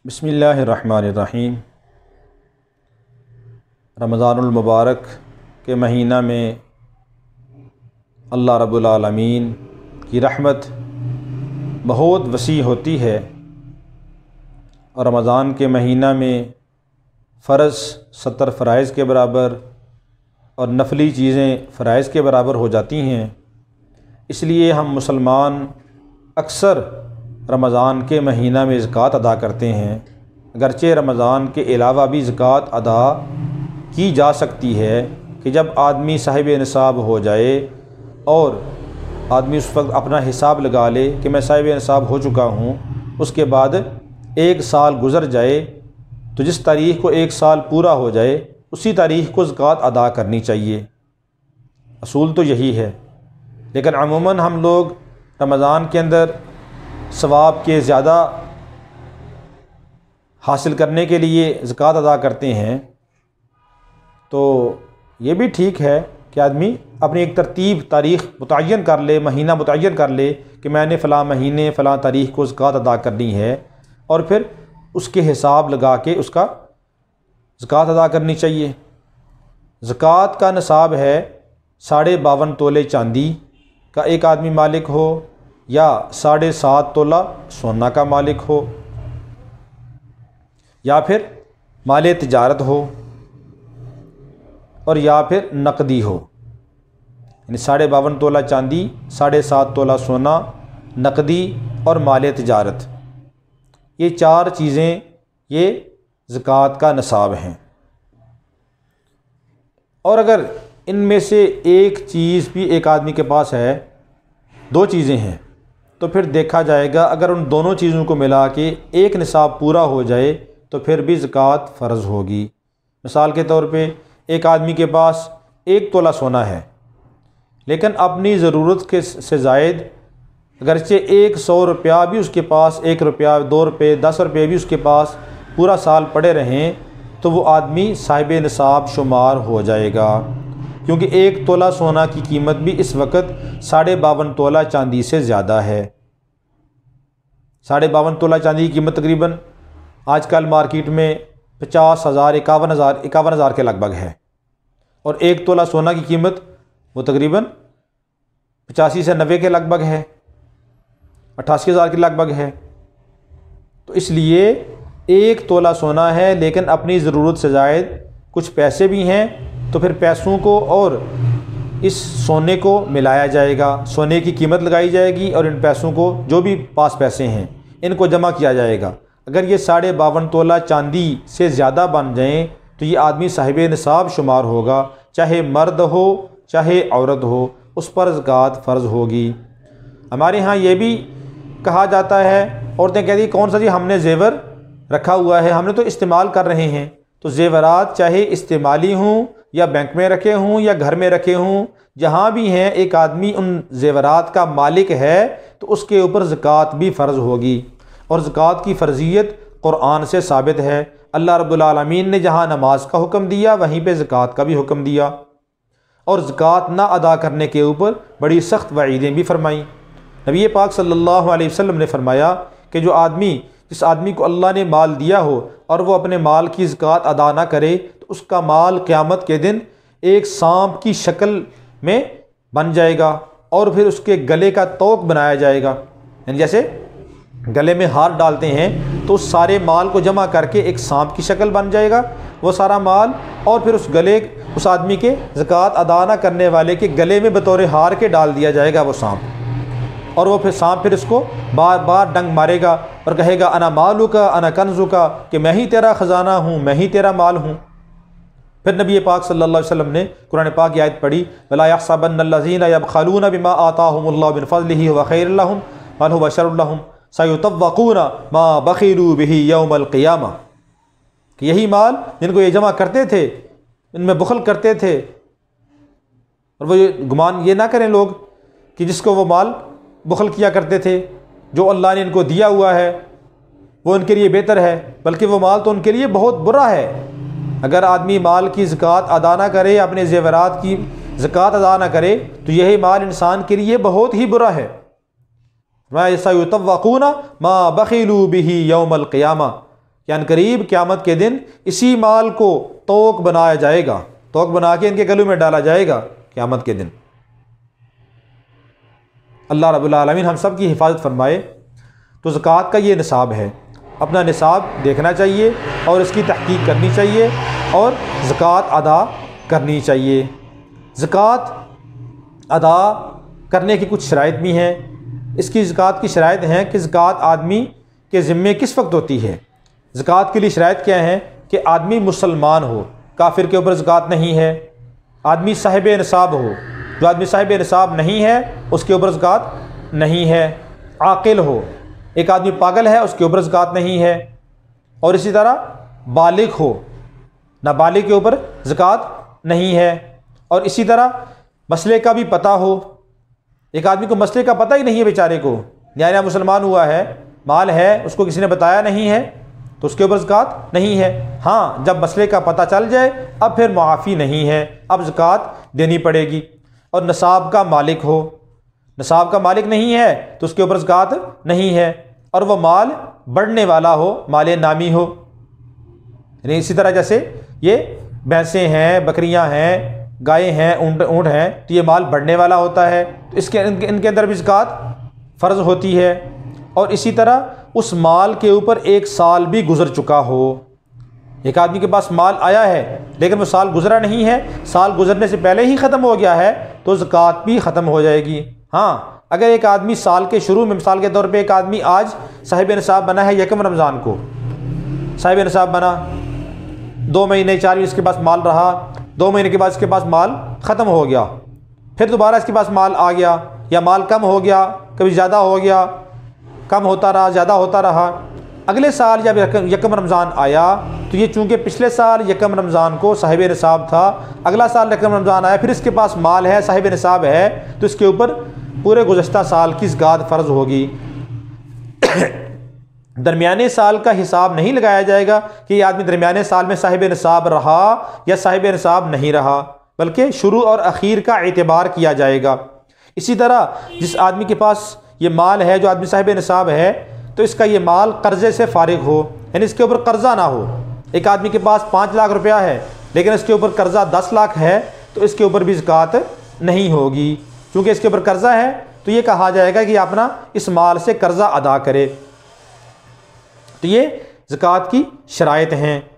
بسم اللہ الرحمن الرحیم۔ رمضان المبارک کے مہینہ میں اللہ رب العالمین کی رحمت بہت وسیع ہوتی ہے، اور رمضان کے مہینہ میں فرض 70 فرائض کے برابر اور نفلی چیزیں فرائض کے برابر ہو جاتی ہیں۔ اس لیے ہم مسلمان اکثر رمضان کے مہینہ میں زکوٰۃ ادا کرتے ہیں، اگرچہ رمضان کے علاوہ بھی زکوٰۃ ادا کی جا سکتی ہے کہ جب آدمی صاحب نصاب ہو جائے اور آدمی اس وقت اپنا حساب لگا لے کہ میں صاحب نصاب ہو چکا ہوں، اس کے بعد 1 سال گزر جائے تو جس تاریخ کو 1 سال پورا ہو جائے اسی تاریخ کو زکوٰۃ ادا کرنی چاہیے۔ اصول تو یہی ہے، لیکن عموماً ہم لوگ رمضان کے اندر ثواب کے زیادہ حاصل کرنے کے لیے زکوٰۃ ادا کرتے ہیں، تو یہ بھی ٹھیک ہے کہ آدمی اپنی ایک ترتیب تاریخ متعین کر لے، مہینہ متعین کر لے کہ میں نے فلاں مہینے فلاں تاریخ کو زکوٰۃ ادا کرنی ہے، اور پھر اس کے حساب لگا کے اس کا زکوٰۃ ادا کرنی چاہیے۔ زکوٰۃ کا نصاب ہے 52.5 تولے چاندی کا ایک آدمی مالک ہو، یا 7.5 تولہ سونا کا مالک ہو، یا پھر مال تجارت ہو، اور یا پھر نقدی ہو، یعنی 52.5 تولہ چاندی، 7.5 تولہ سونا، نقدی اور مال تجارت، یہ 4 چیزیں یہ زکوٰۃ کا نصاب ہیں۔ اور اگر ان میں سے ایک چیز بھی ایک آدمی کے پاس ہے، 2 چیزیں ہیں، تو پھر دیکھا جائے گا اگر ان دونوں چیزوں کو ملا کے ایک نصاب پورا ہو جائے تو پھر بھی زکوٰۃ فرض ہوگی۔ مثال کے طور پہ ایک آدمی کے پاس 1 تولہ سونا ہے، لیکن اپنی ضرورت سے زائد اگرچہ 100 روپیہ بھی اس کے پاس، 1 روپیہ، 2 روپے، 10 روپے بھی اس کے پاس پورا سال پڑے رہیں، تو وہ آدمی صاحب نصاب شمار ہو جائے گا، کیونکہ 1 تولہ سونا کی قیمت بھی اس وقت 52.5 تولہ چاندی سے زیادہ ہے۔ 52.5 تولہ چاندی کی قیمت تقریباً آج کل مارکیٹ میں 50,000 51,000 کے لگ بھگ ہے، اور 1 تولہ سونا کی قیمت وہ تقریباً 85 سے 90 کے لگ بھگ ہے، 88,000 کے لگ بھگ ہے۔ تو اس لیے 1 تولہ سونا ہے لیکن اپنی ضرورت سے زائد کچھ پیسے بھی ہیں، تو پھر پیسوں کو اور اس سونے کو ملایا جائے گا، سونے کی قیمت لگائی جائے گی، اور ان پیسوں کو جو بھی پاس پیسے ہیں ان کو جمع کیا جائے گا۔ اگر یہ 52.5 تولہ چاندی سے زیادہ بن جائیں تو یہ آدمی صاحب نصاب شمار ہوگا، چاہے مرد ہو چاہے عورت ہو، اس پر زکوٰۃ فرض ہوگی۔ ہمارے ہاں یہ بھی کہا جاتا ہے، عورتیں کہتی ہیں کون سا جی ہم نے زیور رکھا ہوا ہے، ہم نے تو استعمال کر رہے ہیں۔ تو زیورات چاہے استعمالی ہوں یا بینک میں رکھے ہوں یا گھر میں رکھے ہوں، جہاں بھی ہیں ایک آدمی ان زیورات کا مالک ہے تو اس کے اوپر زکوٰۃ بھی فرض ہوگی۔ اور زکوٰۃ کی فرضیت قرآن سے ثابت ہے۔ اللہ رب العالمین نے جہاں نماز کا حکم دیا وہیں پہ زکوٰۃ کا بھی حکم دیا، اور زکوٰۃ نہ ادا کرنے کے اوپر بڑی سخت وعیدیں بھی فرمائیں۔ نبی پاک صلی اللہ علیہ وسلم نے فرمایا کہ جس آدمی کو اللہ نے مال دیا ہو اور وہ اپنے مال کی زکوٰۃ ادا نہ کرے تو اس کا مال قیامت کے دن ایک سانپ کی شکل میں بن جائے گا، اور پھر اس کے گلے کا توق بنایا جائے گا، یعنی جیسے گلے میں ہار ڈالتے ہیں تو اس سارے مال کو جمع کر کے ایک سانپ کی شکل بن جائے گا وہ سارا مال، اور پھر اس آدمی کے زکوٰۃ ادا نہ کرنے والے کے گلے میں بطور ہار کے ڈال دیا جائے گا وہ سانپ، اور وہ سانپ پھر اس کو بار بار ڈنگ مارے گا اور کہے گا انا مالو کا انا کنزو کا، کہ میں ہی تیرا خزانہ ہوں، میں ہی تیرا مال ہوں۔ پھر نبی پاک صلی اللہ علیہ وسلم نے قرآن پاک کی آیت پڑھی، وَلَا يَحْسَبَنَّ الَّذِينَ يَبْخَلُونَ بِمَا آتَاهُمُ اللَّهُ مِنْ فَضْلِهِ هُوَ خَيْرٌ لَهُمْ بَلْ هُوَ شَرٌّ لَهُمْ سَيُطَوَّقُونَ مَا بَخِلُوا بِهِ يَوْمَ الْقِيَامَةِ، کہ یہی مال جن کو یہ جمع کرتے تھے ان میں بخل کرتے تھے، اور وہ گمان یہ نہ کریں لوگ کہ جس کو وہ مال بخل کیا کرتے تھے، جو اللہ نے ان کو دیا ہوا ہے وہ ان کے لیے بہتر ہے، بلکہ وہ مال تو ان کے لیے بہت برا ہے۔ اگر آدمی مال کی زکوٰۃ ادا نہ کرے، اپنے زیورات کی زکوٰۃ ادا نہ کرے، تو یہی مال انسان کے لیے بہت ہی برا ہے۔ وَيَسْتَوْقُونَ مَا بَخِلُوا بِهِ يَوْمَ الْقِيَامَةِ، کہ عنقریب قیامت کے دن اسی مال کو توق بنایا جائے گا، توق بنا کے ان کے گلوں میں ڈالا جائے گا قیامت کے دن۔ اللہ رب العالمین ہم سب کی حفاظت فرمائے۔ تو زکوٰۃ کا یہ نصاب ہے، اپنا نصاب دیکھنا چاہیے اور اس کی تحقیق کرنی چاہیے اور زکوٰۃ ادا کرنی چاہیے۔ زکوٰۃ ادا کرنے کی کچھ شرائط بھی ہیں۔ اس کی زکوٰۃ کی شرائط ہیں کہ زکوٰۃ آدمی کے ذمے کس وقت ہوتی ہے۔ زکوٰۃ کے لیے شرائط کیا ہیں کہ آدمی مسلمان ہو، کافر کے اوپر زکوٰۃ نہیں ہے۔ آدمی صاحب نصاب ہو، جو آدمی صاحب نصاب نہیں ہے اس کے اوپر زکوٰۃ نہیں ہے۔ عاقل ہو، ایک آدمی پاگل ہے اس کے اوپر زکوٰۃ نہیں ہے۔ اور اسی طرح بالغ ہو، نابالغ کے اوپر زکوٰۃ نہیں ہے۔ اور اسی طرح مسئلے کا بھی پتہ ہو، ایک آدمی کو مسئلے کا پتہ ہی نہیں ہے بیچارے کو، نیا نیا مسلمان ہوا ہے، مال ہے، اس کو کسی نے بتایا نہیں ہے تو اس کے اوپر زکوٰۃ نہیں ہے۔ ہاں جب مسئلے کا پتہ چل جائے اب پھر معافی نہیں ہے، اب زکوٰۃ دینی پڑے گی۔ اور نصاب کا مالک ہو، نصاب کا مالک نہیں ہے تو اس کے اوپر زکوٰۃ نہیں ہے، اور وہ مال بڑھنے والا ہو، مال نامی ہو، یعنی اسی طرح جیسے یہ بھینسیں ہیں، بکریاں ہیں، گائے ہیں، اونٹ ہیں، تو یہ مال بڑھنے والا ہوتا ہے، تو ان کے اندر بھی زکوٰۃ فرض ہوتی ہے۔ اور اسی طرح اس مال کے اوپر 1 سال بھی گزر چکا ہو۔ ایک آدمی کے پاس مال آیا ہے لیکن وہ سال گزرا نہیں ہے، سال گزرنے سے پہلے ہی ختم ہو گیا ہے تو زکوٰۃ بھی ختم ہو جائے گی۔ ہاں اگر ایک آدمی سال کے شروع میں، مثال کے طور پہ ایک آدمی آج صاحب نصاب بنا ہے، 1 رمضان کو صاحب نصاب بنا، 2 مہینے 4 اس کے پاس مال رہا، 2 مہینے کے بعد اس کے پاس مال ختم ہو گیا، پھر دوبارہ اس کے پاس مال آ گیا، یا مال کم ہو گیا، کبھی زیادہ ہو گیا، کم ہوتا رہا، زیادہ ہوتا رہا۔ اگلے سال جب 1 رمضان آیا تو یہ چونکہ پچھلے سال 1 رمضان کو صاحب نصاب تھا، اگلا سال 1 رمضان آیا، پھر اس کے پاس مال ہے، صاحب نصاب ہے، تو اس کے اوپر پورے گزشتہ سال کی زکوٰۃ فرض ہوگی۔ درمیانے سال کا حساب نہیں لگایا جائے گا کہ یہ آدمی درمیانے سال میں صاحب نصاب رہا یا صاحب نصاب نہیں رہا، بلکہ شروع اور اخیر کا اعتبار کیا جائے گا۔ اسی طرح جس آدمی کے پاس یہ مال ہے، جو آدمی صاحب نصاب ہے، تو اس کا یہ مال قرضے سے فارغ ہو، یعنی اس کے اوپر قرضہ نہ ہو۔ ایک آدمی کے پاس 5 لاکھ روپیہ ہے لیکن اس کے اوپر قرضہ 10 لاکھ ہے تو اس کے اوپر بھی زکوٰۃ نہیں ہوگی، چونکہ اس کے اوپر قرضہ ہے تو یہ کہا جائے گا کہ اپنا اس مال سے قرضہ ادا کرے۔ تو یہ زکوٰۃ کی شرائط ہیں۔